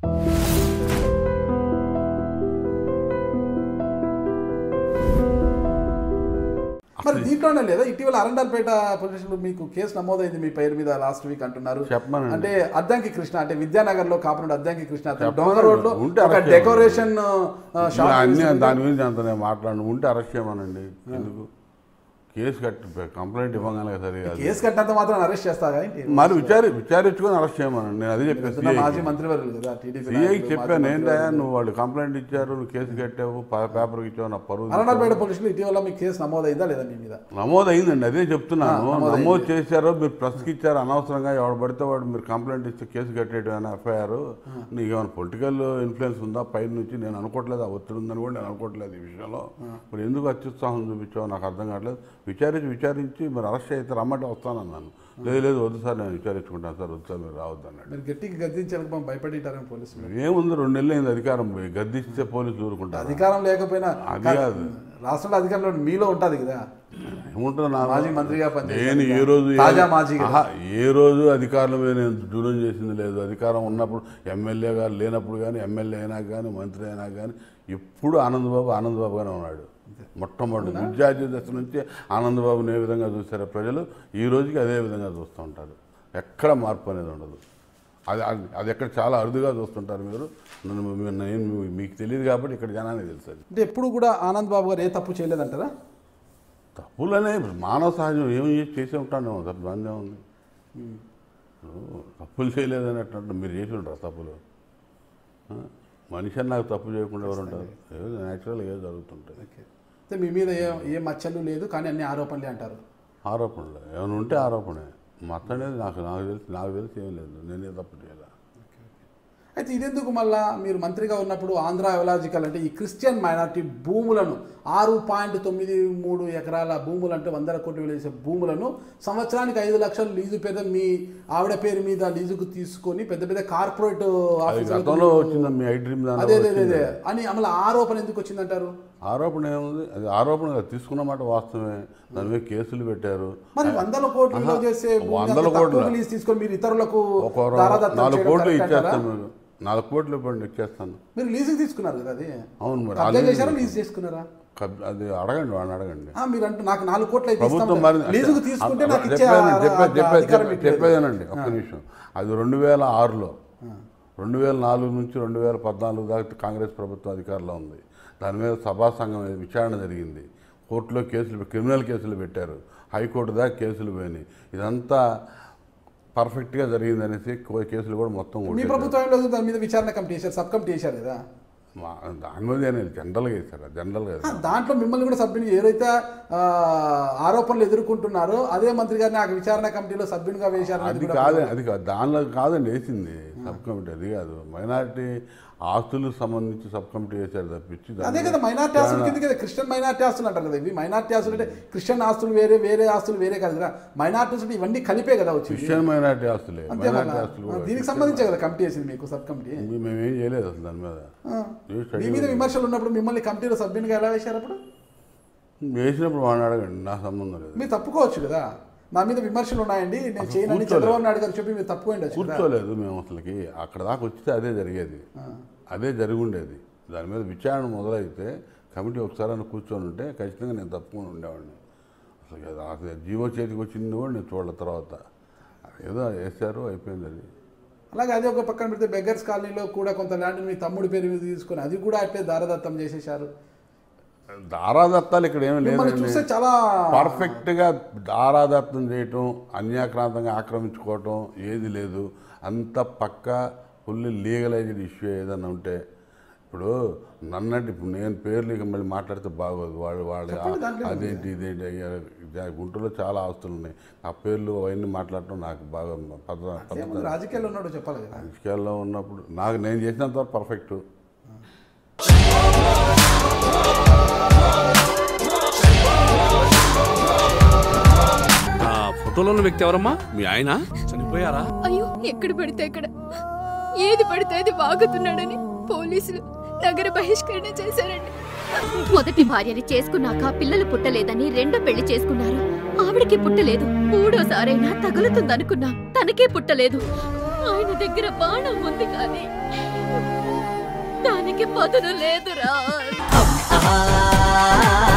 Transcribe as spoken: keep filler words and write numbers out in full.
మరి దీంట్లోనే లేదా ఇటీవల అరండల్పేట పోలీసులు మీకు కేసు నమోదైంది మీ పేరు మీద లాస్ట్ వీక్ అంటున్నారు. అంటే అద్దంకి కృష్ణ అంటే విద్యానగర్ లో కాపునుడు అద్దంకి కృష్ణ డొంగర్ రోడ్ లో ఒక డెకరేషన్ దాని గురించి అంత నేను మాట్లాడను. ఉంటే అరెస్ట్ చేయమనండి. ఎందుకు కేసు కట్టి కంప్లైంట్ ఇవ్వగానే సరే కేసు కట్టినంత మాత్రం అరెస్ట్ చేస్తారా? మరి విచారి విచారించుకొని అరెస్ట్ చేయమనండి. నేను అదే చెప్పాను. మాజీ మంత్రివర్యులు కదా టీడీపీ సిఐకి చెప్పాను. ఏంటయ్యా నువ్వు వాళ్ళు కంప్లైంట్ ఇచ్చారు, నువ్వు కేసు కట్టావు, పేపర్కి ఇచ్చావు, నా పరువు. అరండల్పేట పోలీసులు ఇటీవల మీ కేసు నమోదైందా లేదా మీ మీద? నమోదైందండి. అదే చెప్తున్నాను. నమోదు చేశారో మీరు ప్రెస్కి ఇచ్చారు అనవసరంగా. ఎవడు పడితే వాడు మీరు కంప్లైంట్ ఇస్తే కేసు కట్టేయడం ఎఫ్ఐఆర్. నీకు ఏమైనా పొలిటికల్ ఇన్ఫ్లుయెన్స్ ఉందా పైన నుంచి? నేను అనుకోవట్లేదు. ఆ ఒత్తిడి ఉందని కూడా నేను అనుకోవట్లేదు ఈ విషయంలో. మరి ఎందుకు అత్యుత్సాహం చూపించావు నాకు అర్థం కావట్లేదు. విచారించి విచారించి మరి అరెస్ట్ అయితే రమ్మంటే వస్తానన్నాను. లేదు లేదు వద్దు సార్ నేను విచారించుకుంటాను సార్, వద్దు సార్ మీరు రావద్దు అన్నాడు. మీరు గట్టిగా గద్దించాలని భయపడేటారని పోలీసులు. ఏముంది రెండు నెలలు అయింది అధికారం పోయి, గద్దిస్తే పోలీసులు ఊరుకుంటారు. అధికారం లేకపోయినా అది కాదు, రాష్ట్రంలో అధికారంలో మీలో ఉంటుంది కదా. ఏముంటుంది నా మాజీ మంత్రిగా నేను ఏ రోజు మాజీ ఏ రోజు అధికారుల మీద నేను దూరం చేసింది లేదు. అధికారం ఉన్నప్పుడు ఎమ్మెల్యే గారు లేనప్పుడు కానీ ఎమ్మెల్యే అయినా కానీ మంత్రి అయినా కానీ ఎప్పుడు ఆనందబాబు ఆనందబాబుగానే ఉన్నాడు. మొట్టమొదటి విద్యార్థి దశ నుంచి ఆనందబాబుని ఏ విధంగా చూసారో ప్రజలు ఈ రోజుకి అదే విధంగా చూస్తూ ఉంటారు. ఎక్కడ మార్పు అనేది ఉండదు. అది అది ఎక్కడ చాలా అరుదుగా చూస్తుంటారు మీరు. నేను మీకు తెలియదు కాబట్టి ఇక్కడ జనానికి తెలుసు. అంటే ఎప్పుడు కూడా ఆనంద్ బాబు గారు ఏ తప్పు చేయలేదంటారా? తప్పులనే మానవ సహజం ఏమి చేసే ఉంటాను. తప్పు బాగానే ఉంది. తప్పులు చేయలేదన్నట్టు మీరు చేసి ఉంటారు తప్పులు. మనిషి నాకు తప్పు చేయకుండా ఎవరు ఉంటారు? ఏదో న్యాచురల్గా ఏదో జరుగుతుంటాయి. అయితే మీ మీద ఏ ఏ మచ్చలు లేదు కానీ అన్ని ఆరోపణలే అంటారు. ఆరోపణలు ఏమైనా ఉంటే ఆరోపణే. మచ్చ అనేది నాకు నాకు తెలిసి నాకు తెలిసి ఏం లేదు. నేనే తప్పు చేయాలి. అయితే ఇదెందుకు మళ్ళా మీరు మంత్రిగా ఉన్నప్పుడు ఆంధ్ర ఎవలాజికల్ అంటే ఈ క్రిస్టియన్ మైనారిటీ భూములను ఆరు పాయింట్ తొమ్మిది మూడు ఎకరాల భూములు అంటే వందల కోట్లు విలువ భూములను సంవత్సరానికి ఐదు లక్షలు లీజు పేద మీ ఆవిడ పేరు మీద లీజుకు తీసుకొని పెద్ద పెద్ద కార్పొరేట్ ఆఫీసులో వచ్చింది మీ ఐడ్రీమ్ అదే అదే అని అమలు ఆరోపణ ఎందుకు వచ్చిందంటారు? ఆరోపణ ఏముంది? అది ఆరోపణ తీసుకున్నమాట వాస్తవమే. దాని మీద కేసులు పెట్టారు. మరి వందల కోట్లు చేసే వందల కోట్లు లీజు తీసుకొని మీరు ఇతరులకు నాలుగు కోట్లు ఇచ్చేస్తాను. మీరు నాలుగు కోట్లు ఇవ్వండి ఇచ్చేస్తాను. మీరు లీజుకి తీసుకున్నారు కదా అది? అవును. మరి చేశారా లీజు చేసుకున్నారా? అది అడగండి వాడిని అడగండి. మీరు అంటే నాకు నాలుగు కోట్లు అయితే ప్రభుత్వం మరి చెప్పేదేనండి ఒక్క నిమిషం. అది రెండు వేల ఆరులో రెండు వేల నాలుగు నుంచి రెండు వేల పద్నాలుగు దాకా కాంగ్రెస్ ప్రభుత్వం అధికారంలో ఉంది. దాని మీద సభా సంఘం విచారణ జరిగింది. కోర్టులో కేసులు క్రిమినల్ కేసులు పెట్టారు. హైకోర్టు దాకా కేసులు పోయినాయి. ఇదంతా పర్ఫెక్ట్గా జరిగింది అనేసి కేసులు కూడా మొత్తం మీ ప్రభుత్వంలో దాని మీద విచారణ కమిటీ చేశారు, సబ్ కమిటీ చేశారు కదా? దాని మీద జనరల్గా వేశారు. జనరల్గా దాంట్లో మిమ్మల్ని కూడా సభ్యుని ఏదైతే ఆరోపణలు ఎదుర్కొంటున్నారో అదే మంత్రి గారిని ఆ విచారణ కమిటీలో సభ్యునిగా వేశారు. అది కాదు అది కాదు దానిలో కాదండి వేసింది సబ్ కమిటీ. అది కాదు మైనారిటీ ఆస్తులకు సంబంధించి సబ్ కమిటీ వేశారు తప్పించి. అదే కదా మైనార్టీ ఆస్తులు కింద కదా క్రిస్టియన్ మైనార్టీ ఆస్తులు అంటారు కదా. ఇవి మైనార్టీ ఆస్తులు అంటే క్రిస్టియన్ ఆస్తులు వేరే వేరే ఆస్తులు వేరే కాదు కదా. మైనార్టీస్ అంటే ఇవన్నీ కలిపే కదా వచ్చి క్రిస్టియన్ మైనార్టీ ఆస్తులే. మైనార్టీ ఆస్తులు దీనికి సంబంధించే కదా కమిటీ వేసింది మీకు సబ్ కమిటీ. మేమేం చేయలేదు అసలు దాని మీద. మీ మీద విమర్శలు ఉన్నప్పుడు మిమ్మల్ని కమిటీలో సభ్యునిగా ఎలా వేశారు? అప్పుడు వేసినప్పుడు వాడిని అడగండి, నా సంబంధం లేదు. మీరు తప్పుకోవచ్చు కదా. నా మీద విమర్శలు ఉన్నాయండి నేను చేయనని చంద్రబాబు నాయుడు గారు చెప్పి మీరు తప్పుకోండి. కూర్చోలేదు మేము అసలుకి. అక్కడ దాకా వచ్చితే అదే జరిగేది, అదే జరిగి ఉండేది. దాని మీద విచారణ మొదలైతే కమిటీ ఒకసారి కూర్చొని ఉంటే ఖచ్చితంగా నేను తప్పుకొని ఉండేవాడిని. అసలు జీవో చేతికి వచ్చింది కూడా నేను చూడలే. తర్వాత ఏదో వేశారు అయిపోయింది అది. అలాగే అదే ఒక పక్కన పెడితే బెగ్గర్స్ కాలనీలో కూడా కొంత ల్యాండ్ మీ తమ్ముడి పేరు మీద తీసుకొని అది కూడా అట్లే దారదత్తం చేసేశారు. దారాదత్తాలు ఇక్కడ ఏమి లేదు. చాలా పర్ఫెక్ట్గా దారాదత్తం చేయటం, అన్యాక్రాంతంగా ఆక్రమించుకోవటం ఏది లేదు. అంత పక్క ఫుల్లీ లీగలైజ్డ్ ఇష్యూ ఏదన్నా ఉంటే. ఇప్పుడు నన్నట్టు ఇప్పుడు నేను పేర్లు ఇక మళ్ళీ మాట్లాడితే బాగోదు. వాళ్ళు వాళ్ళు అదేంటి ఇదేంటి గుంటూరులో చాలా ఆస్తులు ఉన్నాయి. ఆ పేర్లు అవన్నీ మాట్లాడటం నాకు బాగా పద్ధతి. రాజకీయాల్లో ఉన్నాడు చెప్పాలి. రాజకీయాల్లో ఉన్నప్పుడు నాకు నేను చేసినంత వరకు పర్ఫెక్ట్. ఫోటోలో ఉన్న వ్యక్తి ఎవరమ్మా? మీ ఆయన చనిపోయారా? అయ్యో ఎక్కడ పడితే ఎక్కడ ఏది పడితే అది వాగుతున్నాడని పోలీసులు నగర బహిష్కరణ చేశారండి. మొదటి భార్యని చేసుకున్నాక పిల్లలు పుట్టలేదని రెండో పెళ్లి చేసుకున్నారు. ఆవిడకి పుట్టలేదు. మూడోసారైనా తగులుతుందనుకున్నా తనకే పుట్టలేదు. ఆయన దగ్గర బాణం ఉంది కానీ పదును లేదురా.